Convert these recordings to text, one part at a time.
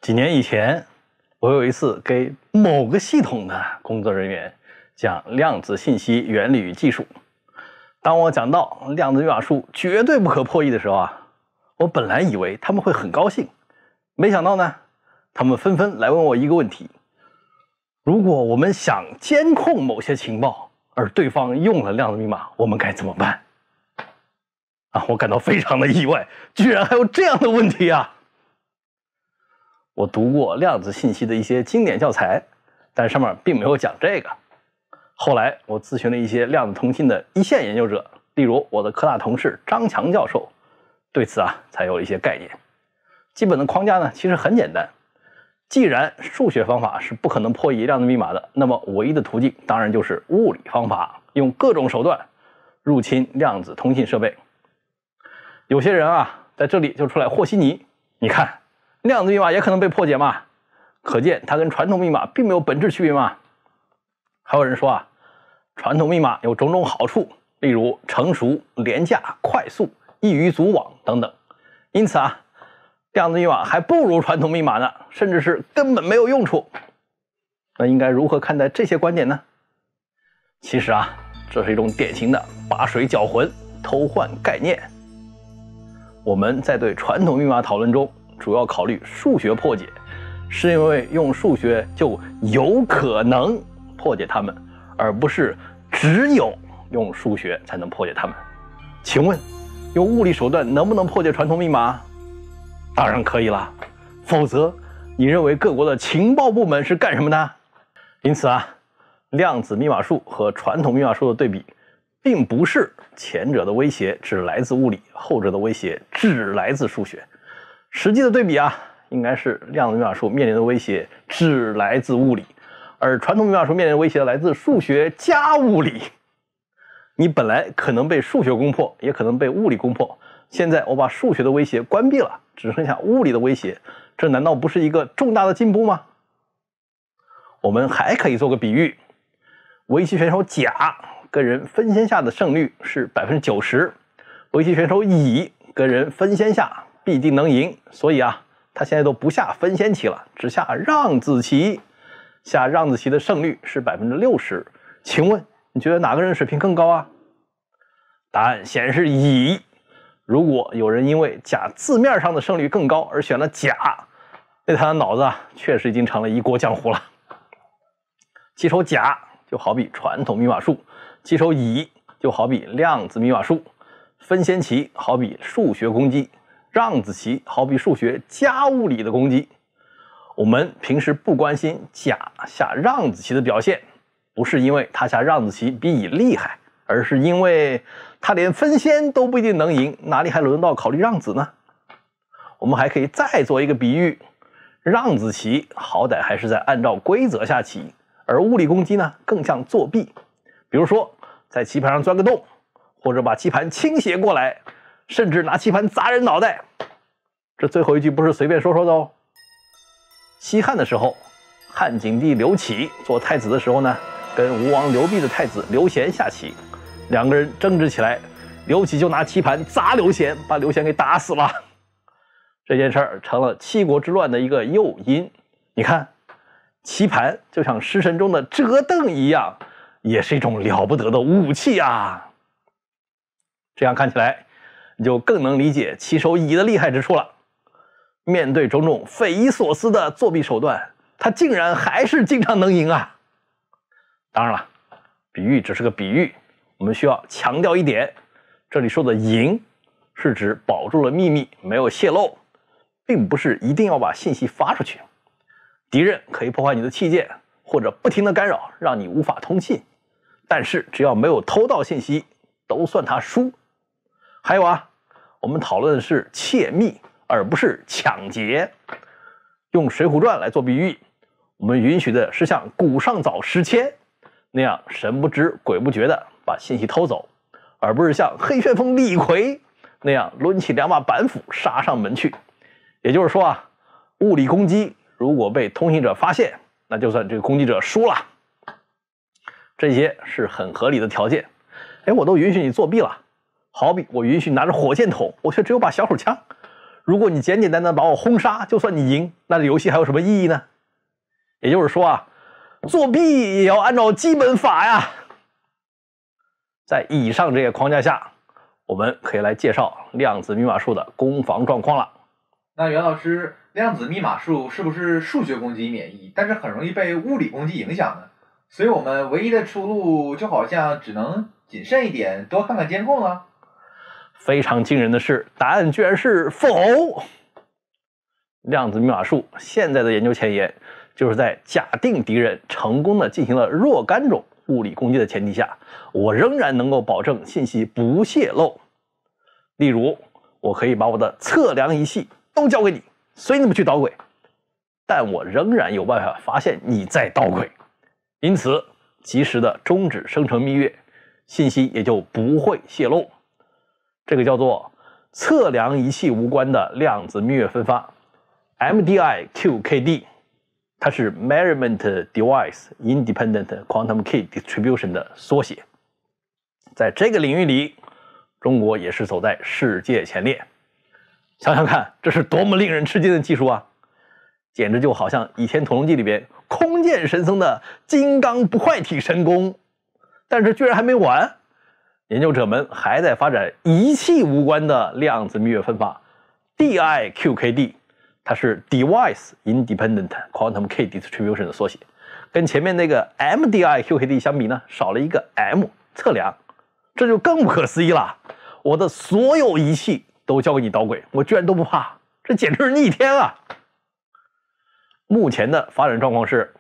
几年以前，我有一次给某个系统的工作人员讲量子信息原理与技术。当我讲到量子密码术绝对不可破译的时候我本来以为他们会很高兴，没想到呢，他们纷纷来问我一个问题：如果我们想监控某些情报，而对方用了量子密码，我们该怎么办？我感到非常的意外，居然还有这样的问题啊！我读过量子信息的一些经典教材，但上面并没有讲这个。后来我咨询了一些量子通信的一线研究者，例如我的科大同事张强教授，对此才有了一些概念。基本的框架呢，其实很简单。既然数学方法是不可能破译量子密码的，那么唯一的途径当然就是物理方法，用各种手段入侵量子通信设备。有些人在这里就出来和稀泥，你看量子密码也可能被破解嘛，可见它跟传统密码并没有本质区别嘛。还有人说传统密码有种种好处，例如成熟、廉价、快速、易于组网等等，因此量子密码还不如传统密码呢，甚至是根本没有用处。那应该如何看待这些观点呢？其实这是一种典型的把水搅浑、偷换概念。我们在对传统密码讨论中主要考虑数学破解，是因为用数学就有可能破解它们，而不是只有用数学才能破解它们。请问用物理手段能不能破解传统密码？当然可以啦，否则你认为各国的情报部门是干什么的？因此量子密码术和传统密码术的对比，并不是前者的威胁只来自物理，后者的威胁只来自数学。实际的对比应该是量子密码术面临的威胁只来自物理，而传统密码术面临的威胁来自数学加物理。你本来可能被数学攻破，也可能被物理攻破，现在我把数学的威胁关闭了，只剩下物理的威胁，这难道不是一个重大的进步吗？我们还可以做个比喻，围棋选手甲跟人分先下的胜率是 90%， 围棋选手乙跟人分先下必定能赢，所以他现在都不下分先棋了，只下让子棋，下让子棋的胜率是 60%。 请问你觉得哪个人水平更高答案显然是乙。如果有人因为甲字面上的胜率更高而选了甲，那他的脑子确实已经成了一锅浆糊了。棋手甲就好比传统密码术，棋手乙就好比量子密码术，分先棋好比数学攻击，让子棋好比数学加物理的攻击。我们平时不关心甲下让子棋的表现，不是因为他下让子棋比乙厉害，而是因为他连分先都不一定能赢，哪里还轮到考虑让子呢？我们还可以再做一个比喻，让子棋好歹还是在按照规则下棋，而物理攻击呢更像作弊。比如说在棋盘上钻个洞，或者把棋盘倾斜过来，甚至拿棋盘砸人脑袋。这最后一句不是随便说说的西汉的时候，汉景帝刘启做太子的时候呢，跟吴王刘濞的太子刘贤下棋，两个人争执起来，刘启就拿棋盘砸刘贤，把刘贤给打死了。这件事儿成了七国之乱的一个诱因。你看，棋盘就像食神中的折凳一样，也是一种了不得的武器这样看起来，你就更能理解棋手乙的厉害之处了。面对种种匪夷所思的作弊手段，他竟然还是经常能赢当然了，比喻只是个比喻，我们需要强调一点，这里说的赢是指保住了秘密，没有泄露，并不是一定要把信息发出去。敌人可以破坏你的器件，或者不停的干扰，让你无法通信，但是只要没有偷盗信息，都算他输。还有我们讨论的是窃密，而不是抢劫。用《水浒传》来做比喻，我们允许的是像古上早时迁那样神不知鬼不觉的把信息偷走，而不是像黑旋风李逵那样抡起2把板斧杀上门去。也就是说物理攻击如果被通信者发现，那就算这个攻击者输了。这些是很合理的条件。我都允许你作弊了，好比我允许你拿着火箭筒，我却只有把小手枪。 如果你简简单单把我轰杀，就算你赢，那这游戏还有什么意义呢？也就是说啊，作弊也要按照基本法呀。在以上这些框架下，我们可以来介绍量子密码术的攻防状况了。 那袁老师，量子密码术是不是数学攻击免疫，但是很容易被物理攻击影响呢？所以我们唯一的出路就好像只能谨慎一点，多看看监控了。 非常惊人的是，答案居然是否。量子密码术现在的研究前沿，就是在假定敌人成功的进行了若干种物理攻击的前提下，我仍然能够保证信息不泄露。例如，我可以把我的测量仪器都交给你，随你们去捣鬼，但我仍然有办法发现你在捣鬼，因此及时的终止生成蜜月，信息也就不会泄露。这个叫做测量仪器无关的量子蜜月分发 MDI-QKD， 它是 Measurement Device Independent Quantum Key Distribution 的缩写。在这个领域里，中国也是走在世界前列。想想看，这是多么令人吃惊的技术啊！简直就好像《倚天屠龙记》里边空剑神僧的金刚不坏体神功。但是居然还没完，研究者们还在发展仪器无关的量子蜜月分发 DI-QKD， 它是 Device Independent Quantum Key Distribution 的缩写。跟前面那个 MDI-QKD 相比呢，少了一个 M， 测量，这就更不可思议了。我的所有仪器都交给你捣鬼，我居然都不怕，这简直是逆天啊！目前的发展状况是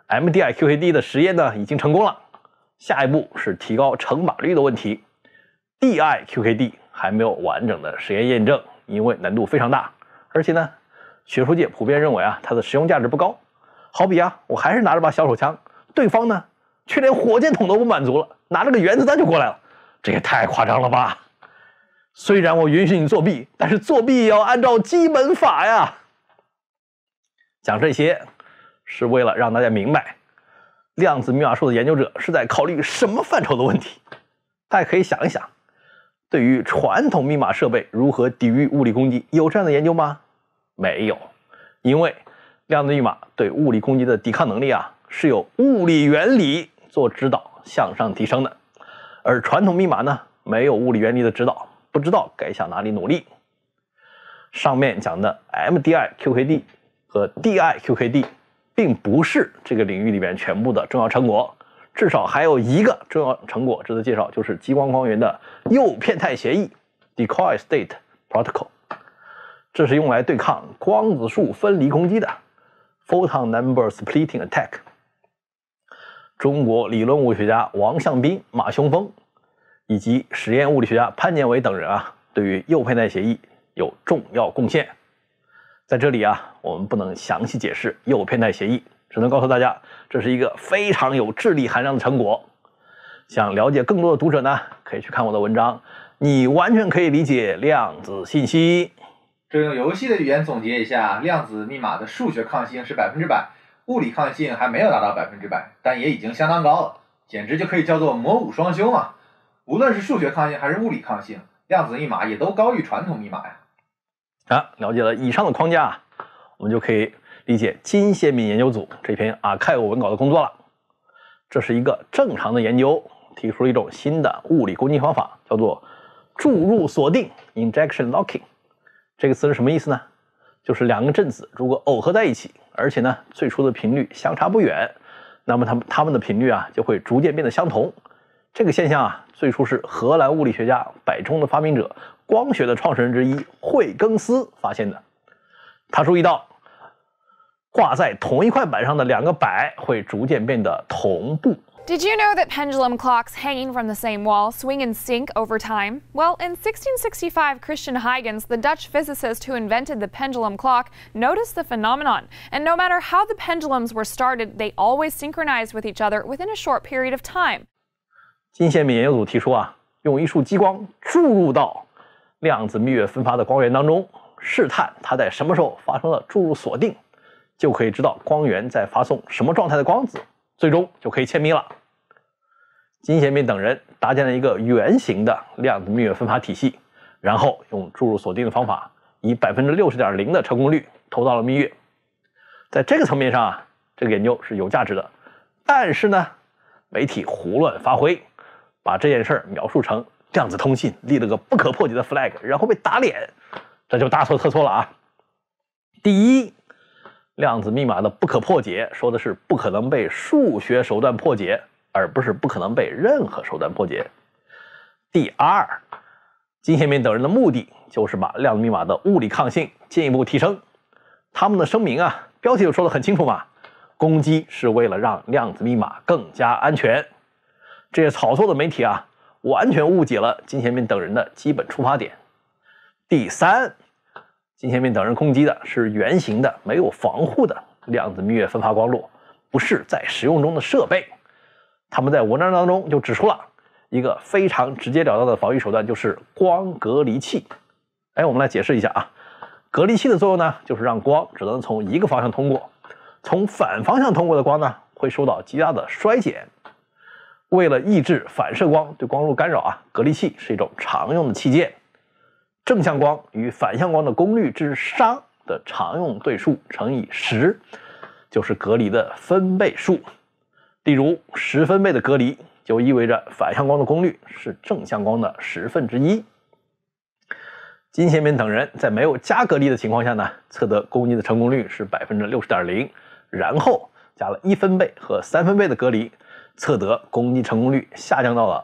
MDI-QKD 的实验呢已经成功了，下一步是提高乘码率的问题。DI-QKD 还没有完整的实验验证，因为难度非常大，而且呢，学术界普遍认为啊，它的实用价值不高。好比啊，我还是拿着把小手枪，对方呢却连火箭筒都不满足了，拿着个原子弹就过来了，这也太夸张了吧！虽然我允许你作弊，但是作弊也要按照基本法呀。讲这些是为了让大家明白，量子密码术的研究者是在考虑什么范畴的问题。大家可以想一想，对于传统密码设备如何抵御物理攻击，有这样的研究吗？没有，因为量子密码对物理攻击的抵抗能力啊，是由物理原理做指导向上提升的，而传统密码呢，没有物理原理的指导，不知道该向哪里努力。上面讲的 MDI-QKD 和 DI-QKD 并不是这个领域里面全部的重要成果，至少还有一个重要成果值得介绍，就是激光光源的诱骗态协议 Decoy State Protocol， 这是用来对抗光子束分离攻击的 Photon Number Splitting Attack。 中国理论物理学家王向斌、马雄峰以及实验物理学家潘建伟等人啊，对于诱骗态协议有重要贡献。在这里啊，我们不能详细解释诱骗态协议，只能告诉大家，这是一个非常有智力含量的成果。想了解更多的读者呢，可以去看我的文章，你完全可以理解量子信息。 这用游戏的语言总结一下，量子密码的数学抗性是100%，物理抗性还没有达到100%，但也已经相当高了，简直就可以叫做魔武双修嘛。无论是数学抗性还是物理抗性，量子密码也都高于传统密码呀。 了解了以上的框架，我们就可以理解金先敏研究组这篇archive文稿的工作了。这是一个正常的研究，提出了一种新的物理攻击方法，叫做注入锁定 injection locking。 这个词是什么意思呢？就是两个振子如果耦合在一起，而且呢最初的频率相差不远，那么它们的频率啊就会逐渐变得相同。这个现象啊，最初是荷兰物理学家摆钟的发明者、光学的创始人之一惠更斯发现的。他注意到挂在同一块板上的两个摆会逐渐变得同步。 Did you know that pendulum clocks hanging from the same wall swing in sync over time? Well, in 1665, Christian Huygens, the Dutch physicist who invented the pendulum clock, noticed the phenomenon. And no matter how the pendulums were started, they always synchronized with each other within a short period of time. 金先敏研究组提出用一束激光注入到量子蜜月分发的光源当中，试探它在什么时候发生了注入锁定，就可以知道光源在发送什么状态的光子，最终就可以窃密了。金先敏等人搭建了一个圆形的量子蜜月分发体系，然后用注入锁定的方法以 60.0% 的成功率投到了蜜月。在这个层面上啊，这个研究是有价值的。但是呢，媒体胡乱发挥，把这件事儿描述成量子通信立了个不可破解的 flag， 然后被打脸，这就大错特错了啊！第一，量子密码的不可破解说的是不可能被数学手段破解，而不是不可能被任何手段破解。第二，金贤民等人的目的就是把量子密码的物理抗性进一步提升。他们的声明啊，标题就说得很清楚嘛，攻击是为了让量子密码更加安全。这些炒作的媒体啊，完全误解了金贤民等人的基本出发点。第三，金贤民等人攻击的是圆形的、没有防护的量子蜜月分发光路，不是在使用中的设备。他们在文章当中就指出了一个非常直截了当的防御手段，就是光隔离器。我们来解释一下啊，隔离器的作用呢，就是让光只能从一个方向通过，从反方向通过的光呢，会受到极大的衰减。为了抑制反射光对光路干扰啊，隔离器是一种常用的器件。正向光与反向光的功率之商的常用对数乘以10，就是隔离的分贝数。例如10分贝的隔离就意味着反向光的功率是正向光的1/10。金贤民等人在没有加隔离的情况下呢，测得攻击的成功率是 60.0%， 然后加了1分贝和3分贝的隔离，测得攻击成功率下降到了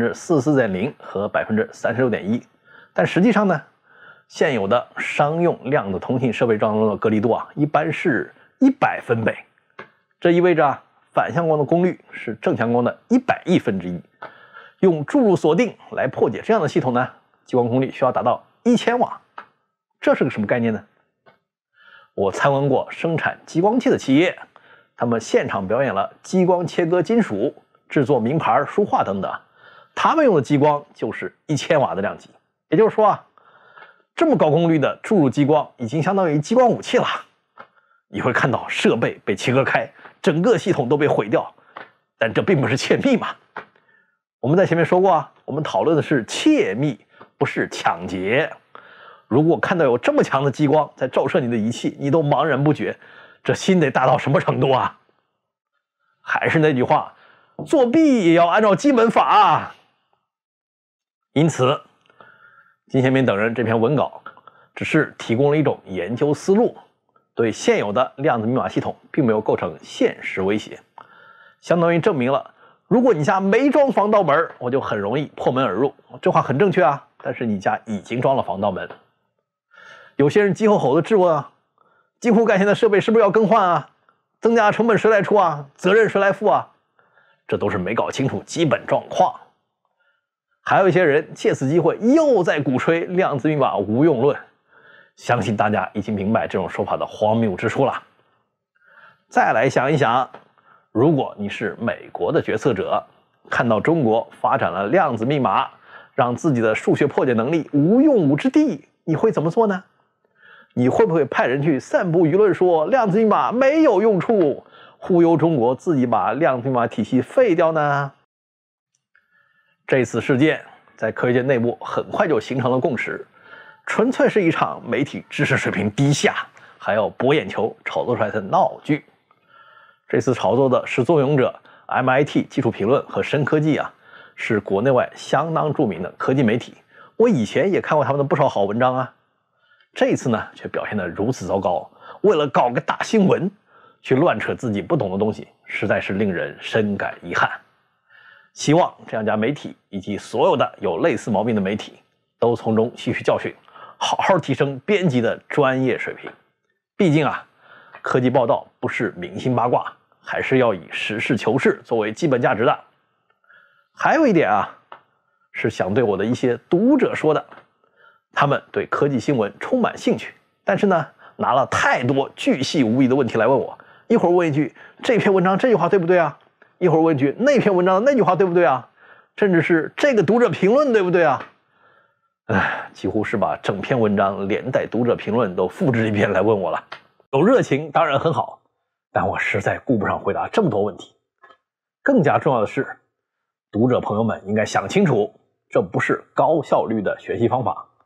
44.0% 和 36.1%。但实际上呢，现有的商用量子通信设备当中的隔离度啊，一般是100分贝。这意味着反向光的功率是正向光的100亿分之一。用注入锁定来破解这样的系统呢，激光功率需要达到1000瓦。这是个什么概念呢？我参观过生产激光器的企业，他们现场表演了激光切割金属、制作名牌、书画等等，他们用的激光就是1000瓦的量级。也就是说啊，这么高功率的注入激光已经相当于激光武器了。你会看到设备被切割开，整个系统都被毁掉，但这并不是窃密嘛。我们在前面说过啊，我们讨论的是窃密，不是抢劫。如果看到有这么强的激光在照射你的仪器，你都茫然不觉，这心得大到什么程度啊？还是那句话，作弊也要按照基本法啊。因此金贤民等人这篇文稿只是提供了一种研究思路，对现有的量子密码系统并没有构成现实威胁，相当于证明了如果你家没装防盗门，我就很容易破门而入。这话很正确啊，但是你家已经装了防盗门。有些人急吼吼的质问啊，几乎改线的设备是不是要更换啊？增加成本谁来出啊？责任谁来负啊？这都是没搞清楚基本状况。还有一些人借此机会又在鼓吹量子密码无用论，相信大家已经明白这种说法的荒谬之处了。再来想一想，如果你是美国的决策者，看到中国发展了量子密码，让自己的数学破解能力无用武之地，你会怎么做呢？你会不会派人去散布舆论说量子密码没有用处，忽悠中国自己把量子密码体系废掉呢？这次事件在科学界内部很快就形成了共识，纯粹是一场媒体知识水平低下，还要博眼球炒作出来的闹剧。这次炒作的始作俑者 MIT 技术评论和深科技啊，是国内外相当著名的科技媒体，我以前也看过他们的不少好文章啊。这一次呢，却表现得如此糟糕，为了搞个大新闻去乱扯自己不懂的东西，实在是令人深感遗憾。希望这样家媒体以及所有的有类似毛病的媒体都从中吸取教训，好好提升编辑的专业水平。毕竟啊，科技报道不是明星八卦，还是要以实事求是作为基本价值的。还有一点啊，是想对我的一些读者说的，他们对科技新闻充满兴趣，但是呢，拿了太多巨细无遗的问题来问我，一会儿问一句这篇文章这句话对不对啊，一会儿问一句那篇文章的那句话对不对啊，甚至是这个读者评论对不对啊。几乎是把整篇文章连带读者评论都复制一遍来问我了。有热情当然很好，但我实在顾不上回答这么多问题。更加重要的是，读者朋友们应该想清楚，这不是高效率的学习方法。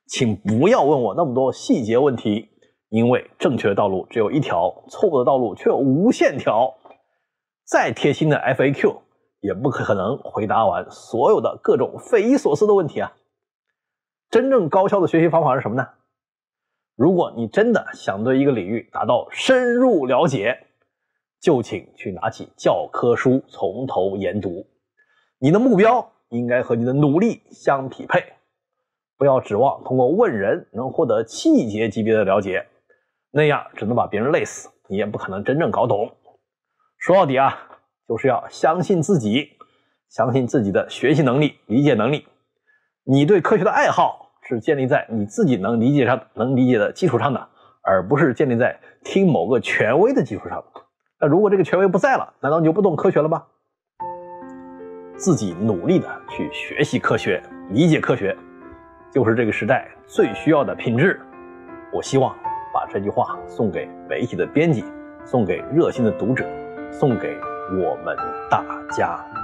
请不要问我那么多细节问题，因为正确的道路只有一条，错误的道路却有无限条。再贴心的 FAQ 也不可能回答完所有的各种匪夷所思的问题啊！真正高效的学习方法是什么呢？如果你真的想对一个领域达到深入了解，就请去拿起教科书从头研读。你的目标应该和你的努力相匹配，不要指望通过问人能获得气节级别的了解，那样只能把别人累死，你也不可能真正搞懂。说到底啊，就是要相信自己，相信自己的学习能力、理解能力。你对科学的爱好是建立在你自己能理解的基础上的，而不是建立在听某个权威的基础上。那如果这个权威不在了，难道你就不懂科学了吗？自己努力的去学习科学、理解科学，就是这个时代最需要的品质。我希望把这句话送给媒体的编辑，送给热心的读者，送给我们大家。